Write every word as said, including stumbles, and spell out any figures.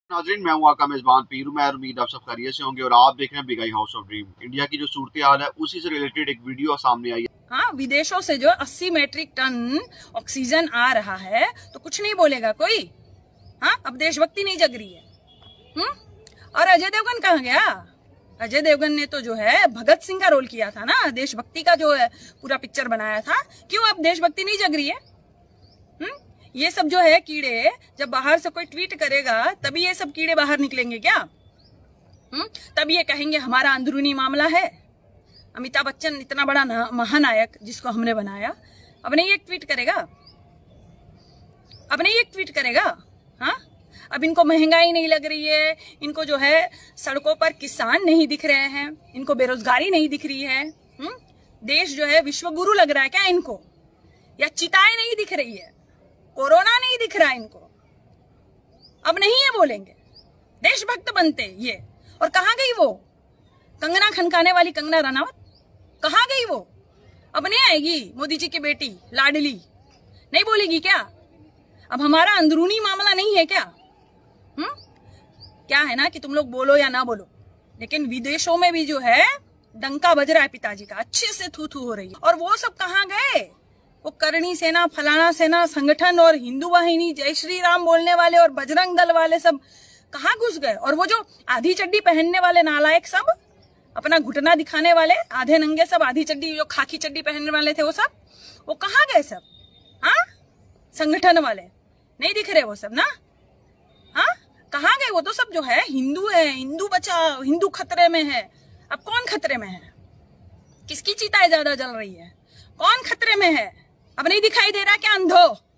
नाज़रीन, मैं हूं आपका मेजबान पीर। मैं उम्मीद आप सब खैरियत से होंगे और आप देख रहे हैं big I house of dream. India की जो सूरत हाल है उसी से रिलेटेड एक वीडियो सामने आई है। हाँ, विदेशों से जो अस्सी मैट्रिक टन ऑक्सीजन आ रहा है तो कुछ नहीं बोलेगा कोई। हाँ, अब देशभक्ति नहीं जग रही है। हम्म और अजय देवगन कहाँ गया? अजय देवगन ने तो जो है भगत सिंह का रोल किया था ना, देशभक्ति का जो है पूरा पिक्चर बनाया था। क्यों अब देशभक्ति नहीं जग रही है? हम्म ये सब जो है कीड़े, जब बाहर से कोई ट्वीट करेगा तभी ये सब कीड़े बाहर निकलेंगे क्या? हम्म तब ये कहेंगे हमारा अंदरूनी मामला है। अमिताभ बच्चन इतना बड़ा महानायक जिसको हमने बनाया, अब नहीं एक ट्वीट करेगा? अब नहीं एक ट्वीट करेगा? हाँ, अब इनको महंगाई नहीं लग रही है, इनको जो है सड़कों पर किसान नहीं दिख रहे हैं, इनको बेरोजगारी नहीं दिख रही है। हम्म देश जो है विश्वगुरु लग रहा है क्या इनको? या चिताएं नहीं दिख रही है, कोरोना नहीं दिख रहा है इनको? अब नहीं ये बोलेंगे, देशभक्त बनते ये। और कहाँ गई वो कंगना खनकाने वाली कंगना रनावत? कहाँ गई वो? अब नहीं आएगी मोदी जी की बेटी लाडली? नहीं बोलेगी क्या? अब हमारा अंदरूनी मामला नहीं है क्या? हम्म क्या है ना कि तुम लोग बोलो या ना बोलो, लेकिन विदेशों में भी जो है डंका बज रहा है पिताजी का, अच्छे से थू थू हो रही है। और वो सब कहाँ गए? वो करणी सेना, फलाना सेना संगठन और हिंदू वाहिनी, जय श्री राम बोलने वाले और बजरंग दल वाले सब कहाँ घुस गए? और वो जो आधी चड्डी पहनने वाले नालायक सब, अपना घुटना दिखाने वाले आधे नंगे सब, आधी चड्डी जो खाकी चड्डी पहनने वाले थे वो सब, वो कहाँ गए सब? हाँ, संगठन वाले नहीं दिख रहे वो सब ना? हाँ, कहाँ गए वो? तो सब जो है हिंदू है, हिंदू बचाओ, हिंदू खतरे में है। अब कौन खतरे में है? किसकी चिताएं ज्यादा जल रही है? कौन खतरे में है? अब नहीं दिखाई दे रहा क्या अंधो?